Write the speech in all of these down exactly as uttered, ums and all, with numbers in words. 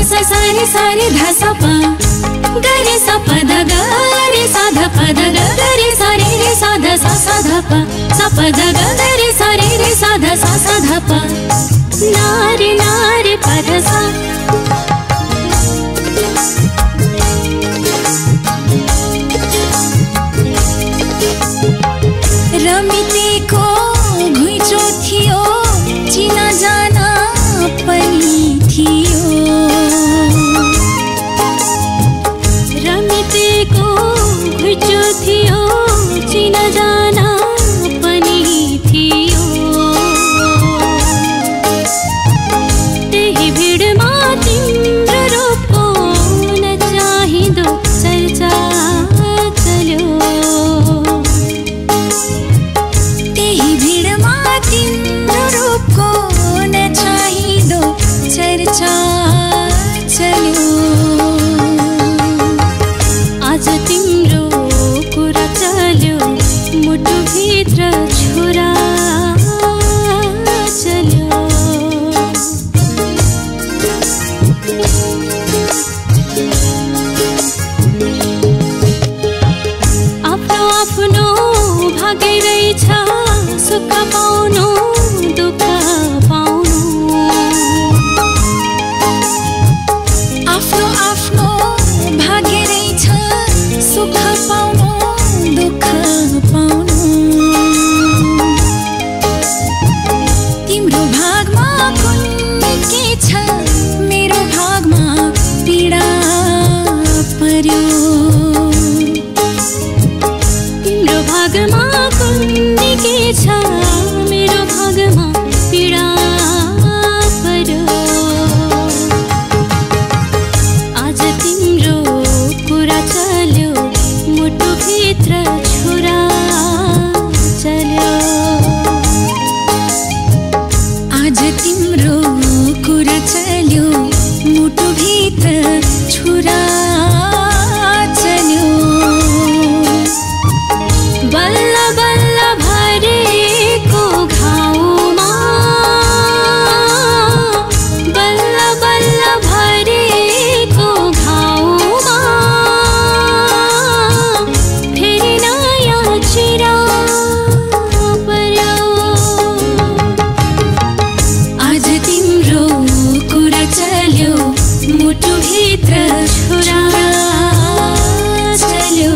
सा सा रे सा रे धा सा पा ग रे सा प ध ग रे सा ध प ध ग ग रे सा रे रे सा ध सा सा ध प सा प ध ग ग रे सा रे रे सा ध सा सा ध प ना रे ना रे प ध सा रमितेको घुइँचो थियो चिना जाना पनि थियो रमितेको घुइँचो थियो चिना जाना पनि थियो त्यही भिडमा तिम्रो रूपको नचाहिँदो चर्चा चल्यो त्यही भिडमा तिम्रो रूपको नचाहिँदो चर्चा चल्यो आज तिम्रो कुरा चल्यो मुटुभित्र छोरा चल्यो आफ्नो आफ्नो भागै रहेछ सुख पाउनु दुःख पाउनु आफ्नो आफ्नो भाग्य रहेछ सुख पाउनु दुःख पाउनु तिम्रो भागमा कुन के छ मेरो भागमा पीडा पर्यो तिम्रो भागमा कुन के छ मेरो भागमा पीडा पर्यो आज तिम्रो कुरा चल्यो मुटुभित्र छोरा चल्यो आज तिम्रो कुरा चल्यो मुटुभित्र छोरा चल्यो बल्ल बल्ल भरेको घाउमा बल्ल बल्ल भरेको घाउमा फेरि नयाँ चिरा पर्यो आज तिम्रो कुरा चल्यो मुटुभित्र छोरा चल्यो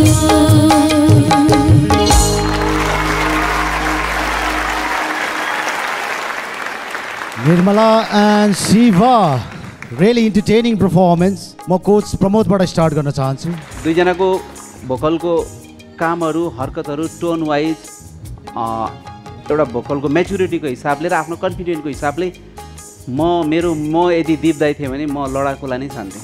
Nirmala and Shiva, really entertaining performance. म कोच प्रमोदबाट स्टार्ट गर्न चाहन्छु दुई जनाको भोकलको कामहरू हरकतहरू टोन वाइज एउटा भोकलको म्याचुरिटीको हिसाबले र आफ्नो कन्फिडेन्टको हिसाबले म मेरो म यदि दीप दाइ थिएँ भने म लडाकुलाई नै छान्थेँ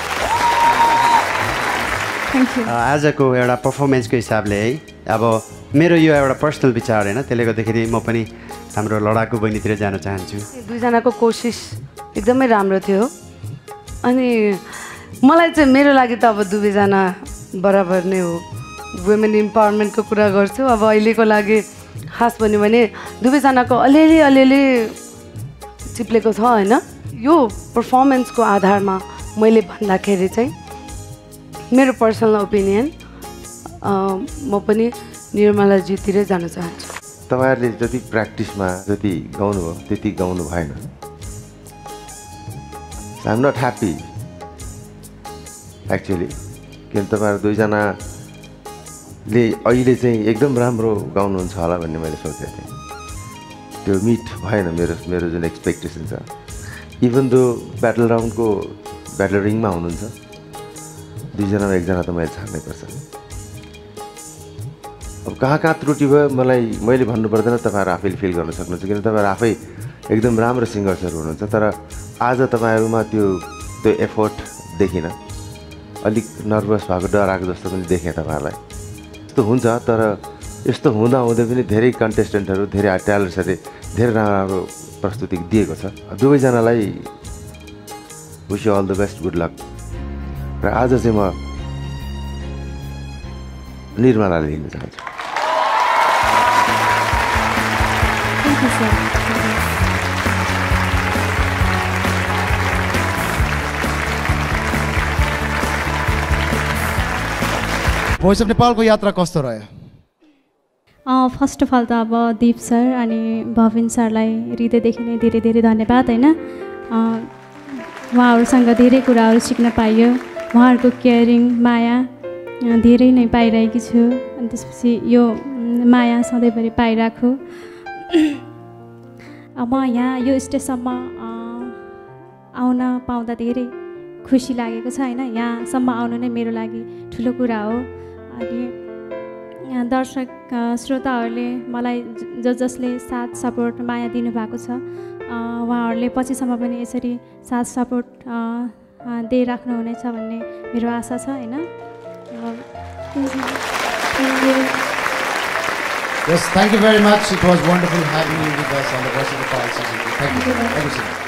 आजको एउटा पर्फर्मेन्सको हिसाबले है अब मेरो यो एउटा पर्सनल विचार होइन त्यसले गर्दाखेरि म पनि हाम्रो लडाकु बहिनीतिर जान चाहन्छु दुईजनाको कोसिस एकदमै राम्रो थियो अनि मलाई चाहिँ मेरो लागि त अब दुवैजना बराबर नै हो वुमेन इम्पावरमेन्टको कुरा गर्छु अब अहिलेको लागि खास भन्यो भने दुवैजनाको अलिअलि अलिअलि चिप्लेको छ होइन यो पर्फर्मेन्सको आधारमा मैले भन्दाखेरि चाहिँ मेरो पर्सनल ओपिनियन म पनि निर्मलाजीतिरै जान चाहन्छु तपाईहरुले जति प्र्याक्टिसमा जति गाउनु भयो त्यति गाउनु भएन I am not happy actually किन तपाईहरु दुईजनाले अहिले चाहिँ एकदम राम्रो गाउनुहुन्छ होला भन्ने मैले सोचेको थिएँ त्यो मिट भएन मेरो मेरो जुन एक्सपेक्टेसन छ इभन दो ब्याटल राउन्डको ब्याटल रिङमा हुनुहुन्छ दुईजनामा एकजना त मैले छाड्नै पर्छ अब कहाँ कहाँ त्रुटि भयो मलाई मैले भन्नु पर्दैन तपाईहरु आफैले फिल गर्न सक्नुहुन्छ किन तपाईहरु आफै एकदम राम्रो सिङ्गर्सहरु हुनुहुन्छ तर आज तपाईहरुमा त्यो त्यो एफोर्ट देखिन अलिक नर्भस भएको डराएको जस्तो पनि देखेँ तपाईहरुलाई यस्तो हुन्छ तर यस्तो हुँदा हुँदै पनि धेरै कन्टेस्टेन्टहरु धेरै ट्यालेन्ट्सहरुले धेरै राम्रो प्रस्तुति दिएको छ दुवैजनालाई wish you all the best good luck र आज चाहिँ म निर्मलाले लिन चाहन्छु Thank you, sir. Voice of नेपालको यात्रा कस्तो रह्यो? फर्स्ट अफ अल त अब दीप सर अनि भविन सरलाई हृदयदेखि नै धेरै धेरै धन्यवाद होइन। उहाँहरूसँग धेरै कुराहरू सिक्न पाइयो, उहाँहरूको केयरिङ माया धेरै नै पाइरहेकी छु। अनि त्यसपछि यो माया सधैँभरि पाइराखु। म यहाँ यो स्टेजसम्म आउन पाउँदा धेरै खुसी लागेको छ होइन। यहाँसम्म आउनु नै मेरो लागि ठुलो कुरा हो। अनि दर्शक श्रोताहरूले मलाई ज जसले साथ सपोर्ट माया दिनुभएको छ उहाँहरूले पछिसम्म पनि यसरी साथ सपोर्ट दिइराख्नुहुनेछ भन्ने मेरो आशा छ होइन। Yes, thank you very much. It was wonderful having you with us on the Voice of the Pulse. Thank you. Thank you so much.